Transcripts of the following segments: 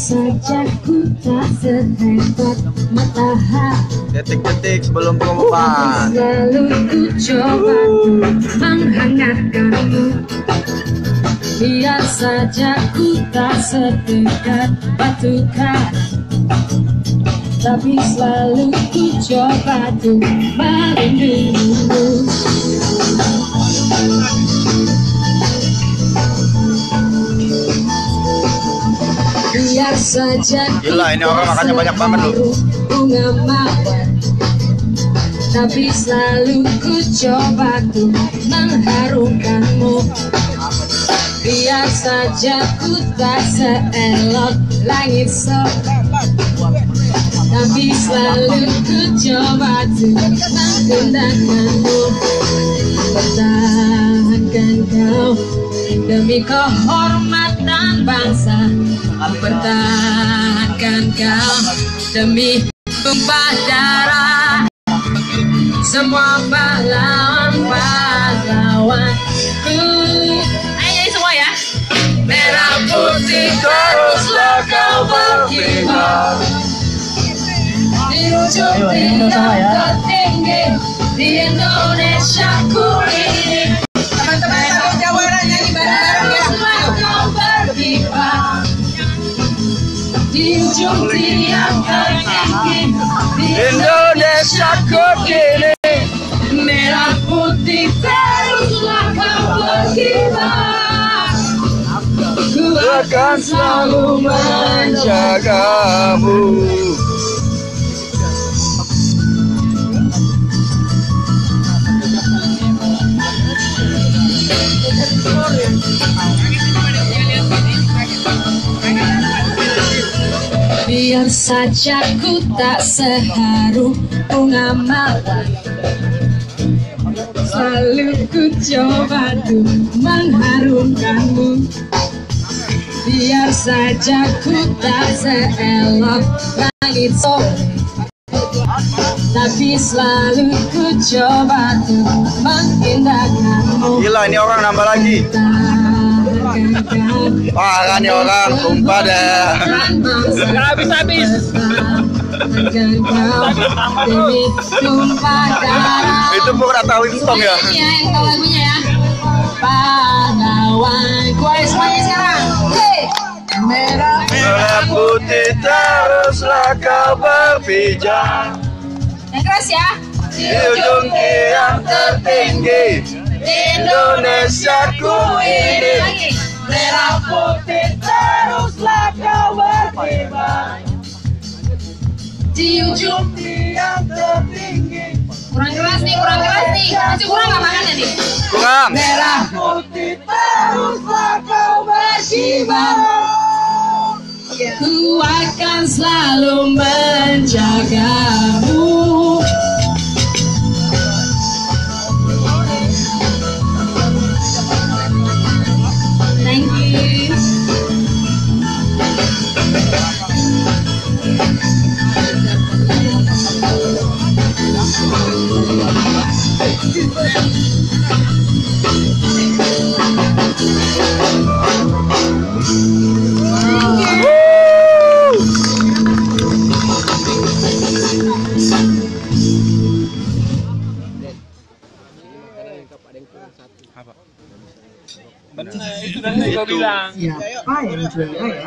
saja ku tak sehebat matahari. Detik-detik sebelum pengumuman. Selalu ku coba menghangatkanmu. Biar saja ku tak sedekat batu karat, tapi selalu ku coba tuh melindungimu. Biar saja gila, ini orang makannya banyak banget loh. Bunga mawar, tapi selalu ku coba tuh mengharumkanmu. Biar saja ku tak seelok langit sore, tapi selalu ku coba tuh menggunakanmu. Pertahankan kau demi kehormatan bangsa. Pertahankan kau demi tumpah darah semua pahlawan-pahlawanku. Ayo semua ya. Merah putih teruslah kau berkibar di ujung timur tertinggi di Indonesia ku ini. Teman-teman Jawa nyanyi bareng-bareng ya. Kau berkibar di ujung tiang tertinggi di Indonesia ku ini. Merah putih teruslah kau berkibar, ku akan selalu menjagamu. Biar saja ku tak seharum bunga mawar, selalu ku coba tuh mengharumkanmu. Biar saja ku tak seelok langit sore, tapi selalu ku coba tuh mengindahkanmu. Gila, ini orang nambah lagi. Parah nih orang, sumpah dah. Habis-habis. Itu pura tahu Intong ya. Iya, yang tahu lagunya ya. Pahlawan, gue semuanya sekarang. Merah putih teruslah kau berpijak. Yang keras ya. Di ujung tiang tertinggi di Indonesia ku ini. Merah putih teruslah kau berkibar di ujung tiang tertinggi. Kurang keras nih, masih kurang nggak makannya nih? Kurang. Merah putih teruslah kau berkibar, ku akan selalu menjagamu. Thank you. Apa? Benar, itu tadi gua bilang. Siapa yang juara ya?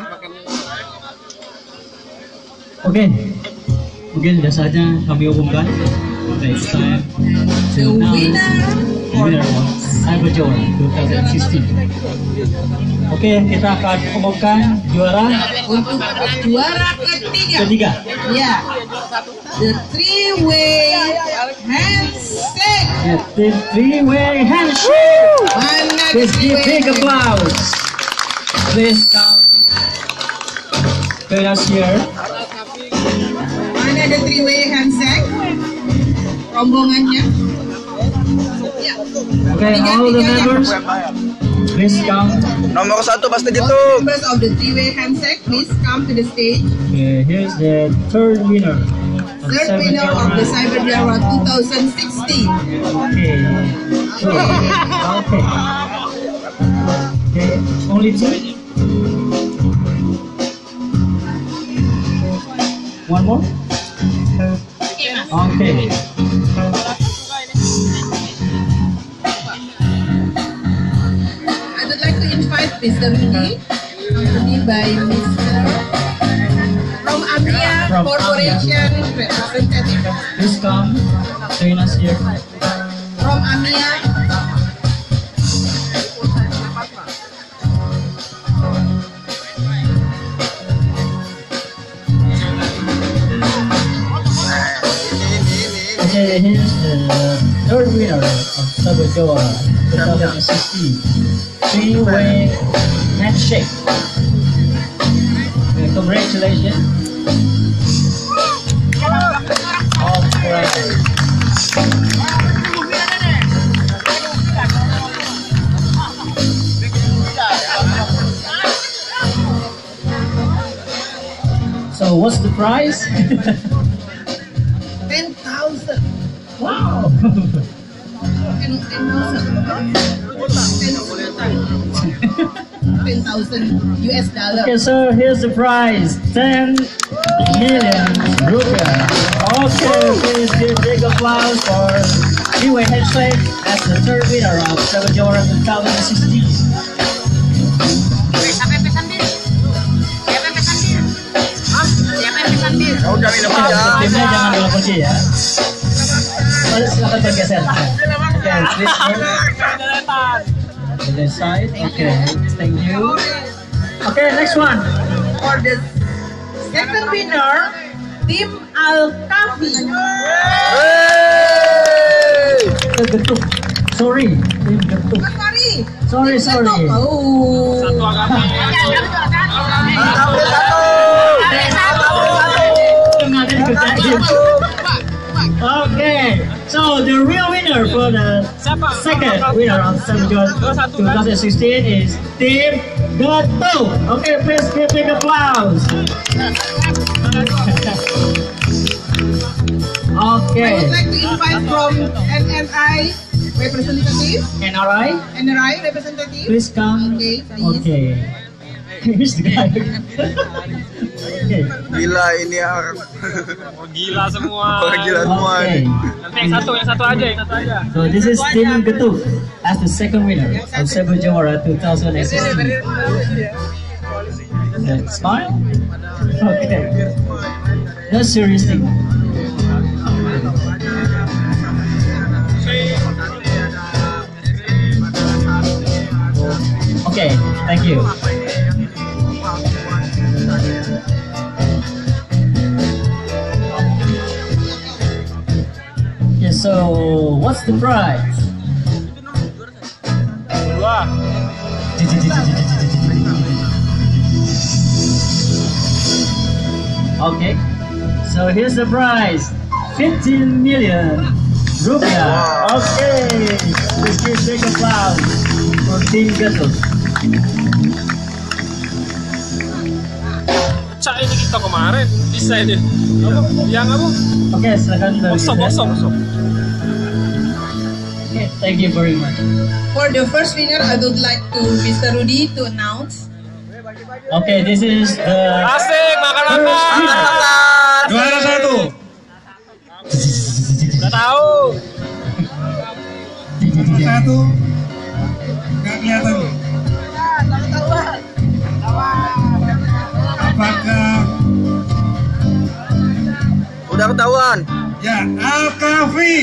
Oke, mungkin biasanya kami umumkan. It's time to announce the winner of Cyber Joy 2016. Oke, kita akan umumkan juara Untuk juara ketiga. Ya, the three-way handshake. The three-way handshake. Mana Please give big applause. Please come. Join us here. Mana ada three-way handshake? Rombongannya. Okay, all the members, please come. Nomor 1 pasti dihitung. Members of the three-way handshake, please come to the stage. Okay, here's the third winner. Third winner of the Cyber Java 2016. Okay. Okay. Okay. Only two. One more? Okay. I would like to invite Mr. Rudy, accompanied by Mr. from AMIA From Corporation representative. Please come. Join us here. From AMIA. Okay, here's the third winner of Saber Jawara 2016. Three-way handshake. Congratulations. Alright. So what's the prize? 10,000. Wow. 10,000 US dollar. Okay, so here's the prize, 10 million rupiah. Okay, please give big applause for Three-way handshake as the third winner of Saber Jawara 2016. Oh, kami na Timnya jangan dulu pergi ya. Silakan bergeser. Okay, please go to the side. Okay, thank you. Okay, next one. For the second winner, Tim Al-Kafi. Getuk. Sorry, tim getuk. Sorry. Sorry. Oh. Okay, so the real winner for the second winner of Saber Jawara 2016 is Tim Getuk. Okay, please give big applause. I Okay, would like to invite from NRI representative. NRI, Representative. please come. Okay, please. Okay. Here's the guy. Okay. Gila ini orang. Oh, gila semua. Orang gila semua. Okay. Nanti yang satu aja. So this is Tim Getuk as the second winner of Saber Jawara 2016. Smile? Okay. No serious thing. Okay, thank you. Okay, so what's the prize? Dua. Okay, so here's the prize, 15 million rupiah. Okay, let's give big applause for Team Getuk. Cak ini kita kemarin bisa ini. Yang apa? Okay, silakan Kosong. Okay, thank you very much. For the first winner, I would like to Mr. Rudy to announce. Okay, this is the Asik, makan. Juara satu. Udah tahu. Satu. Nggak kelihatan. Apakah? Udah ketahuan. Ya, Al-Kafi.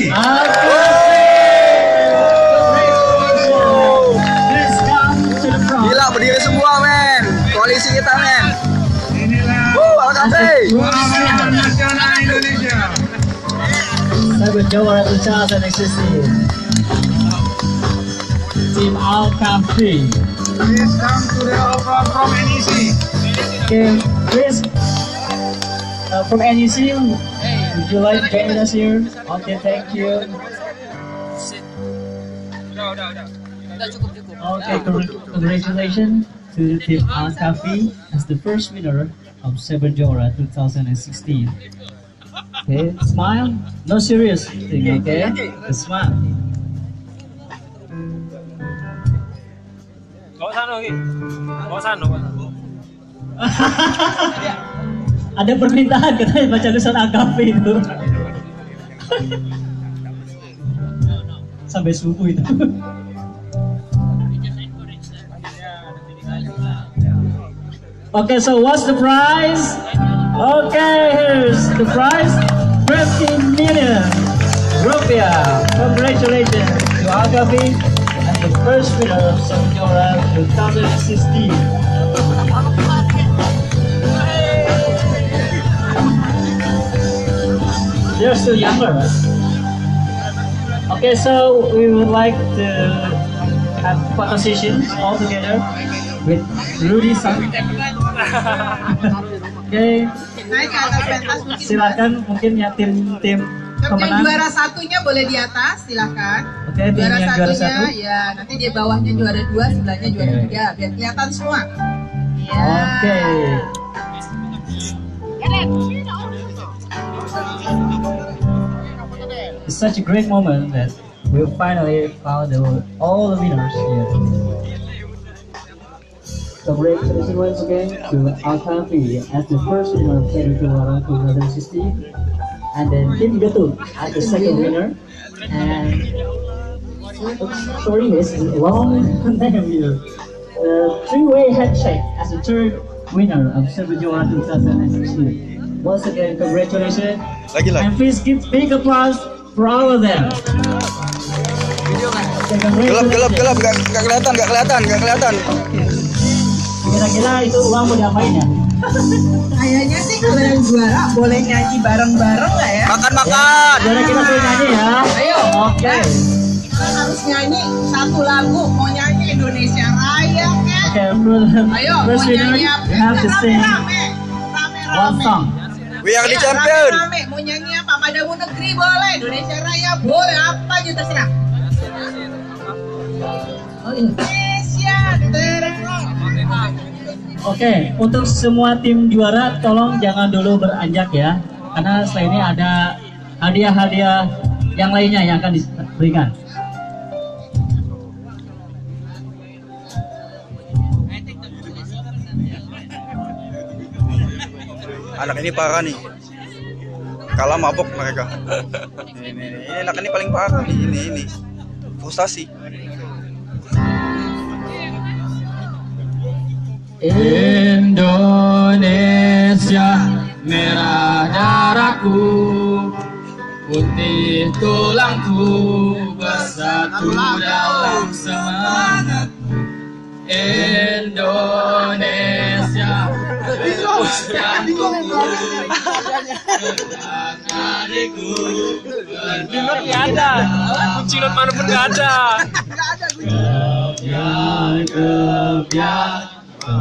Let's come to the front. Gila berdiri semua men. Koalisi kita men. Inilah Al-Kafi. Pahlawan Nasional Indonesia. Saber Jawara 2016. Team Al-Kafi. Please come to the offer from NEC. Okay, please, from NEC, would you like to join us here? Okay, thank you. Okay, congratulations to Team Al-Kafi as the first winner of Saber Jawara 2016. Okay, smile. No serious thing, okay? Just smile. Bawa sana. Ada permintaan katanya baca tulisan AKV itu. Sampai subuh itu. Okay, so what's the prize? Okay, here's the prize. 15 million rupiah. Congratulations to Agavi as the first winner of Sonjora 2016. They're still younger, right? Okay, so we would like to have photo sessions all together with Rudy San. Oke, Naik ke atas pentas mungkin. silakan mungkin ya tim Yang pemenang. juara satunya boleh di atas, silakan. Oke, tim yang juara satu. Ya nanti di bawahnya juara 2, sebelahnya juara 3, biar kelihatan semua. Ya. Oke. It's such a great moment that we finally found all the winners here. Congratulations once again to Alkafi as the first winner of Kerala 2016, and then Tim Gatul as the second winner, and sorry, it's a long name here. Three-way handshake as the third winner of Sergio 2016. Once again, congratulations, and please give big applause for all of them. Gelap, nggak kelihatan. Kira-kira itu uang mau diapain ya? Kayaknya sih kalau yang juara boleh nyanyi bareng-bareng nggak ya? Makan. Jadi kita boleh nyanyi ya. Ayo. Oke. Kita harus nyanyi satu lagu, mau nyanyi Indonesia Raya kan? Okay, Ayo, first mau winner, nyanyi you apa? have to sing Rame-rame. one song. We are the Ayo, champion. Rame-rame, mau nyanyi apa? Padamu Negeri boleh, Indonesia Raya boleh, apa aja terserah. Indonesia terang. Oke, untuk semua tim juara tolong jangan dulu beranjak ya, karena setelah ini ada hadiah-hadiah yang lainnya yang akan diberikan. Anak ini parah nih. Kalah mabok mereka. Ini anak ini paling parah nih. Ini. Frustasi. Indonesia, merah darahku, putih tulangku, bersatu dalam semangat. Indonesia, adikku, nggak ada, kucing mana pun nggak ada. Kebiar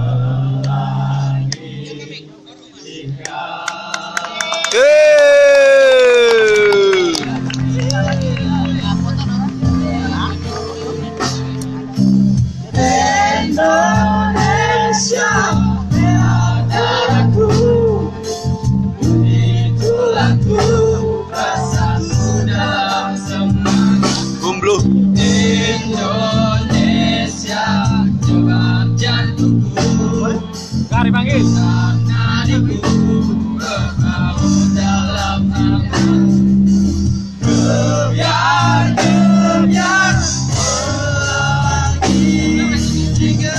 Indonesia, darahku, putih tulangku, bersatu dalam semangat. Gumblu. Indonesia, coba jantungku, kari panggil. Adikku, berkabut dalam hangat. Kebiar pelangi jingga.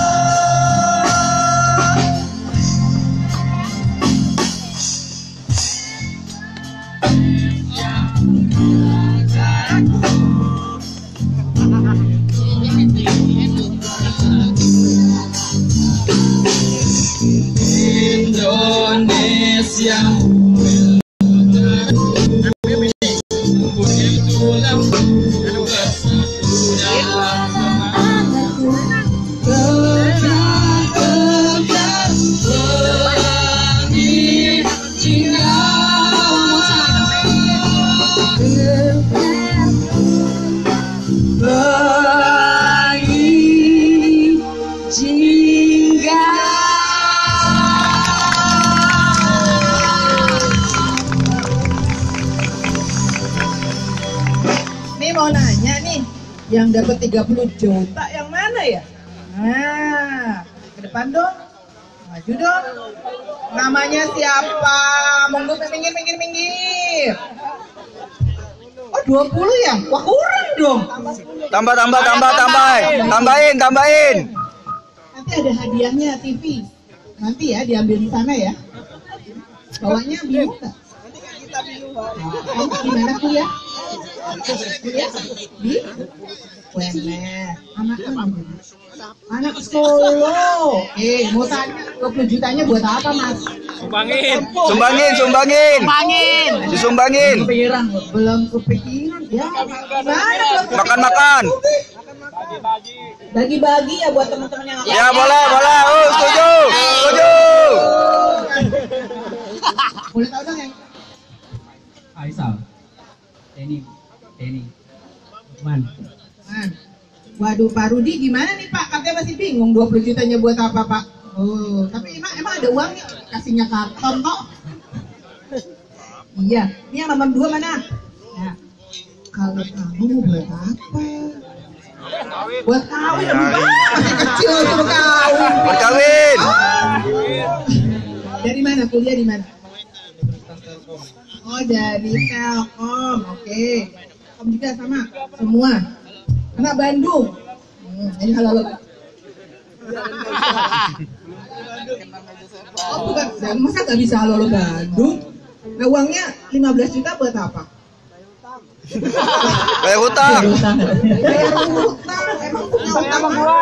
Indonesia, putih tulangku, bersatu dalam semangat. Kebiar pelangi jingga. Pelangi jingga. nih mau nanya nih, yang dapat 30 juta yang mana ya? Nah, ke depan dong. Maju dong. Namanya siapa? Monggo minggir. Oh 20 ya? Wah kurang dong. Tambahin. Nanti ada hadiahnya TV. Nanti ya diambil di sana ya. Bawanya bingung nggak? Kamu di mana kuliah? Di UNS. Anak Solo. Mau tanya 20 jutanya buat apa, Mas? Sumbangin. Disumbangin. Belum kepikiran. Ya, gimana? Makan. Bagi-bagi ya buat teman-teman yang Ya boleh. Setuju. Boleh tahu dong yang Faisal. Teni. Man. Waduh, Pak Rudi gimana nih Pak? Katanya masih bingung 20 jutanya buat apa Pak? Oh, tapi emang ada uangnya? Kasihnya karton kok. Iya, ini yang nomor 2 mana? Nah, kalau kamu mau buat apa? Buat kawin, masih kecil suruh kawin. Berkawin. Dari mana? Kuliah di mana? Oh, dari Telkom. Oke. Telkom juga sama. Semua. Anak Bandung. Ini halo. Oh, bukan. Masa nggak bisa halo Bandung? Nah, uangnya 15 juta buat apa? Bayar hutang. Bayar hutang. Emang punya hutang apa?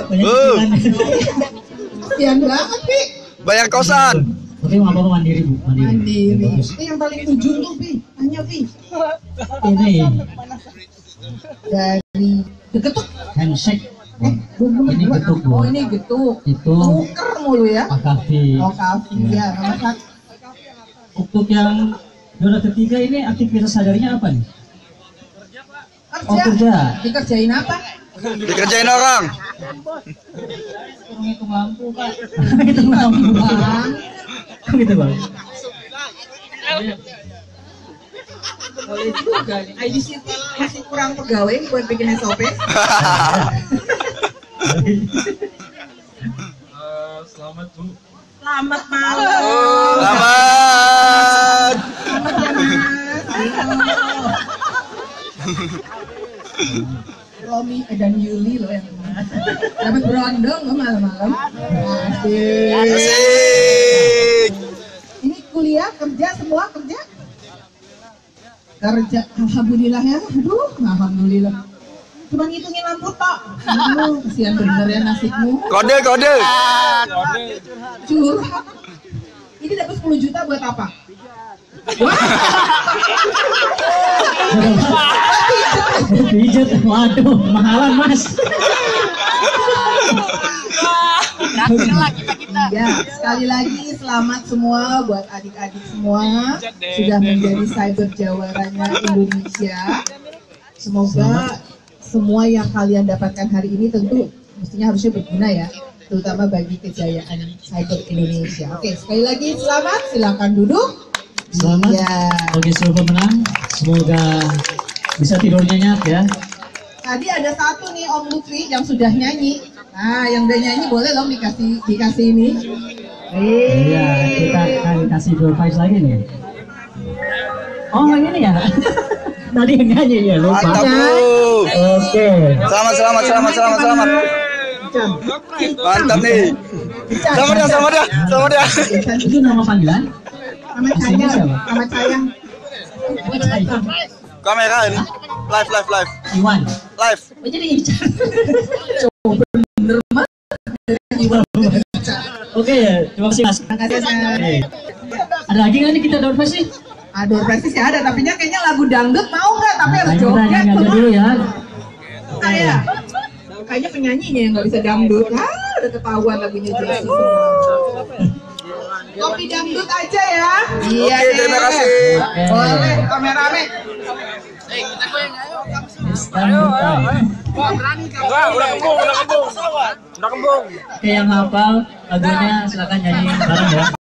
Kasian banget, Pi. Bayar kosan. Tapi nggak apa-apa mandiri Bu. Mandiri. Bagus. Itu yang paling ujung tuh, Pi. Tanya, Pi. Ini Dari Getuk. handshake. Ini Ini getuk Bu. Oh, ini Getuk. Itu Tuker mulu ya. Akafi. Oh, kafe ya. Nomor 1. Untuk yang juara ketiga ini aktivitas seharinya apa nih? Oh, kerja. Dikerjain apa? Dikerjain orang. Hitung lampu Pak. Hitung lampu. Kok gitu Bang? Boleh juga nih. ID City masih kurang pegawai buat bikin SOP. Selamat Bu. Selamat malam. Selamat. Selamat ya Mas. Romi dan Yuli loh yang dapat berondong loh malam-malam. Asik. Asik. Ini kuliah, kerja, semua kerja? Kerja, alhamdulillah ya. Aduh, alhamdulillah. Cuma ngitungin lampu tok. Aduh, kasihan bener ya nasibmu. Kode. Curhat. Ini dapat 10 juta buat apa? Pijat, waduh, mahalan Mas. Ya, sekali lagi selamat semua buat adik-adik semua sudah menjadi cyber jawaranya Indonesia. Semoga semua yang kalian dapatkan hari ini tentu mestinya harusnya berguna ya, terutama bagi kejayaan cyber Indonesia. Oke, sekali lagi selamat, silakan duduk. Selamat Ya. bagi seluruh pemenang. Semoga bisa tidur nyenyak ya. Tadi ada satu nih Om Lutfi yang sudah nyanyi. Nah, yang udah nyanyi boleh dong dikasih ini. Iya, kita akan kasih door prize lagi nih. Oh, ini ya. Tadi yang nyanyi ya, lupa. Mantap Bu. Oke. Selamat. Mantap nih. Selamat ya. Itu nama panggilan? Selamat Aslinya sayang. siapa? Selamat sayang. Kamera ini. Live. Iwan. Live. Oh, jadi Ican. Bener banget. Oke ya, terima kasih Mas. Terima kasih, Mas. Oke. Ada lagi nggak nih kita door prize nih? Aduh, praktis ya ada, tapi kayaknya lagu dangdut mau nggak? Tapi harus Nah, kita joget nyanyi aja tuh. dulu ya. Kayaknya penyanyinya yang nggak bisa dangdut. Udah ketahuan lagunya jelas. Kopi dangdut aja ya. Iya Oke, deh. terima kasih. Boleh, kameramen. Udah kembung. Oke, yang hafal lagunya silakan nyanyi bareng ya.